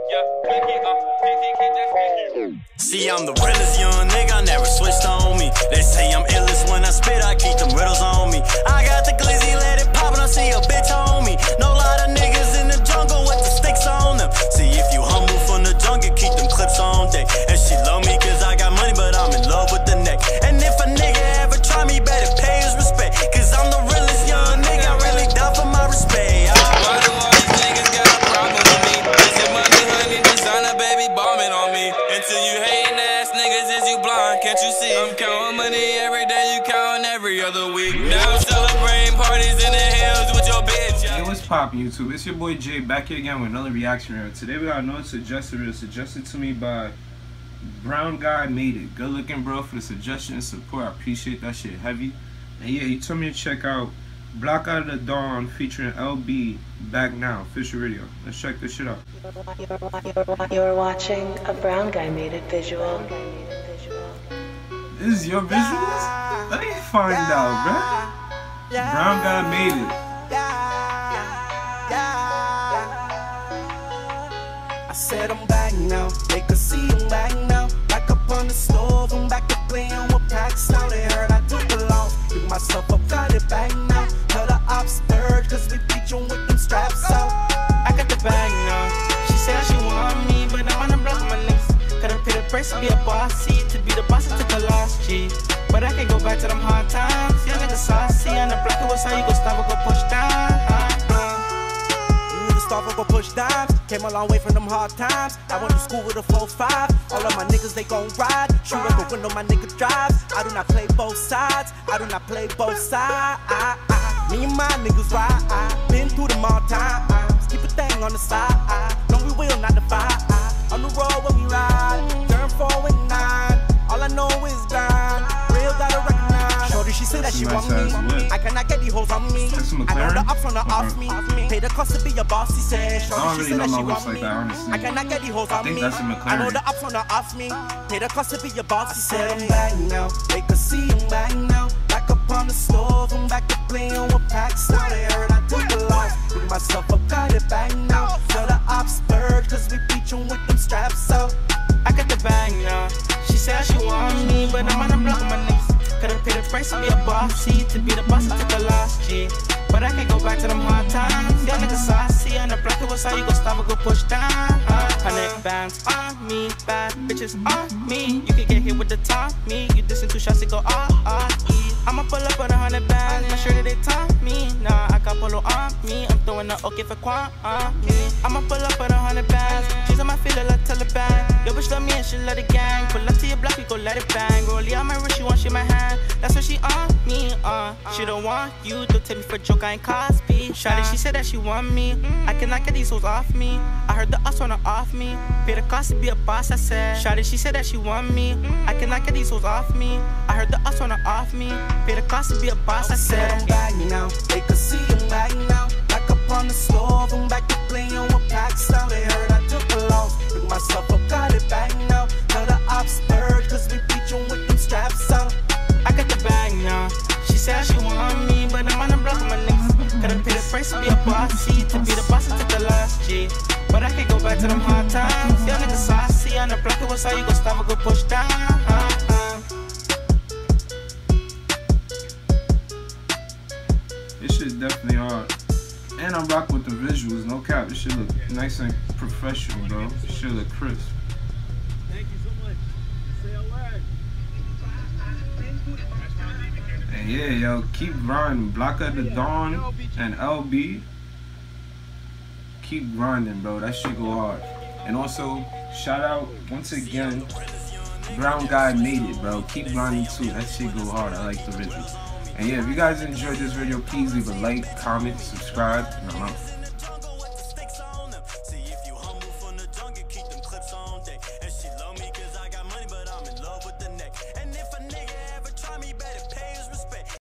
See, I'm the realest young nigga, I never switched on me. They say I'm illest when I spit, I keep them riddles on me. I got the glizzy, let it pop, and I see a bitch on me. Know a lot of niggas in the jungle with the sticks on them. See, if you humble from the jungle, keep them clips on deck. And she love me cause I got money, but I'm in love with the neck. And if a nigga ever try me, better pay his respect. Cause I'm the realest young nigga, I really die for my respect. Why do all these niggas got a problem with me? It's money, honey, designer, baby, bombing on me. Until you hating ass niggas, is you blind? Can't you see? I'm counting money every day, you counting every other week. Now I'm celebrating parties in the hills with your bitch. Hey, what's poppin' YouTube? It's your boy Jay back here again with another reaction video. Today we got another suggested video suggested to me by Brown Guy Made It. Good looking bro for the suggestion and support. I appreciate that shit heavy. And yeah, he told me to check out Block Out of the Dawn featuring LB Back Now official video. Let's check this shit out. You're watching a Brown Guy Made It visual. This is your visuals? Let me find out, bro. Brown Guy Made It. I said I'm back now, they could see I'm back now. Back up on the stove, I'm back to playing with packs now. They heard I took a loss, pick myself up, got it back now. Tell the ops bird, cause we beat you with them straps out. I got the bag now, she said she want me, but I'm on the block with my niggas. Gotta pay the price to be a bossy, to be the boss I took a loss, G. But I can go back to them hard times, young nigga saucy. On the block, it was how you go stop or go push down. Start or go push dimes. Came a long way from them hard times. I went to school with a 4-5. All of my niggas, they gon' ride. Shoot up the window, my nigga drives. I do not play both sides. I do not play both sides. Me and my niggas ride. Been through them all times. Keep a thing on the side. No, we will not divide. On the road when we ride. Turn 4 and 9. All I know is grind. Real gotta recognize. Shorty, she said that she want me. I cannot get these hoes on me. I know the ups on the off me. Pay the cost to be a boss, he said. Shorty, she said that she want me. I cannot get these hoes on me. I know the ups on the off me. Pay the cost to be a boss, he said. I'm back now. They could see I'm back now. Back up on the stove. I'm back to playing with packs now. They heard I took a loss. Pick myself up, got it back now. Tell the ops bird, cause we beat you with them straps out. I got the bag now, she said she want me, but I'm on the block with my niggas. Gotta pay the price to be a bossy, to be the boss I took a loss, G. But I can go back to them hard times, young nigga saucy. On the block, it was how you go stop or go push down. 100 bands on me, bad bitches on me. You can get hit with the top me, you listen to shots, it go I'ma pull up on 100 bands, make sure that they top me. Nah, I got polo on me, I'm throwing the okay for quant me. I'ma pull up on 100 bands, she's on my feet like Taliban. Yo, bitch love me and she love the gang. Pull up to your block, we go let it bang. Rollie on my wrist, she want shit my hand. That's what she on me, She don't want you, don't take me for a joke, I ain't Cosby. Shawty, she said that she want me. I cannot get these hoes off me. I heard the us wanna off me. Pay the cost to be a boss, I said. Shawty, she said that she want me. I cannot get these hoes off me. I heard the us wanna off me. Pay the cost to be a boss, I said. I'm back now, they could see I'm back now. Back up on the stove, I'm back to playing with packs now. They heard I took a loss. Pick myself up, got it back now. Tell the ops bird, cause we beat you with them straps out. I got the bag now, she said she want me, but I'm on the block with my niggas. Gotta pay the price to be a bossy, to be the boss I took the last, G. But I can go back to them hard times, young nigga saucy. On the block, it was how you go stop or go push down. This shit's definitely hard. And I'm rocking with the visuals, no cap. This shit look nice and professional, bro. This shit look crisp. Thank you so much. Say a word. And yeah, yo, keep grinding. Block Out of the Dawn and LB. Keep grinding, bro. That shit go hard. And also, shout out once again, Brown Guy Made It, bro. Keep grinding too. That shit go hard. I like the visuals. And yeah, if you guys enjoyed this video, please leave a like, comment, subscribe, and I'm out.